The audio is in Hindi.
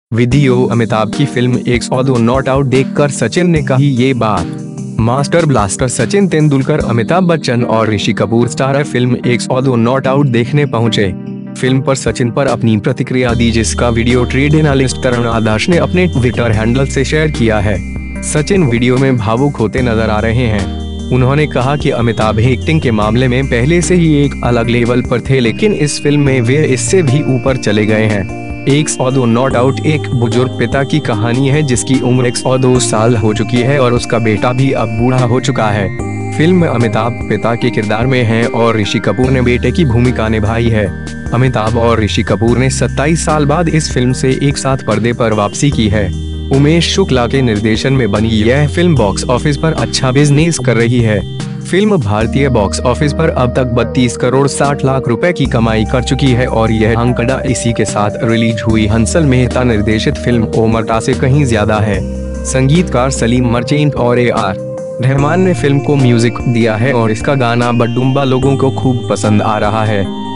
वीडियो। अमिताभ की फिल्म 102 नॉट आउट देखकर सचिन ने कही ये बात। मास्टर ब्लास्टर सचिन तेंदुलकर अमिताभ बच्चन और Rishi Kapoor starrer film 102 not out देखने पहुंचे। फिल्म पर सचिन पर अपनी प्रतिक्रिया दी, जिसका video trade analyst Tarun Adarsh ने अपने ट्विटर हैंडल से शेयर किया है। सचिन वीडियो में भावुक होते नजर आ रहे हैं। उन्होंने कहा कि अमिताभ एक्टिंग के मामले में पहले से ही एक अलग लेवल पर थे, लेकिन इस फिल्म में वे इससे भी ऊपर चले गए हैं। 102 नॉट आउट एक बुजुर्ग पिता की कहानी है जिसकी उम्र 102 साल हो चुकी है और उसका बेटा भी अब बूढ़ा हो चुका है। फिल्म में अमिताभ पिता के किरदार में हैं और ऋषि कपूर ने बेटे की भूमिका निभाई है। अमिताभ और ऋषि कपूर ने 27 साल बाद इस फिल्म से एक साथ पर्दे पर वापसी की है। उमेश शुक्ला के निर्देशन में बनी यह फिल्म बॉक्स ऑफिस पर अच्छा बिजनेस कर रही है। फिल्म भारतीय बॉक्स ऑफिस पर अब तक 32 करोड़ 60 लाख रुपए की कमाई कर चुकी है और यह आंकड़ा इसी के साथ रिलीज हुई हंसल मेहता निर्देशित फिल्म ओमरटा से कहीं ज्यादा है। संगीतकार सलीम मर्चेंट और AR रहमान ने फिल्म को म्यूजिक दिया है और इसका गाना बडुम्बा लोगों को खूब पसंद आ रहा है।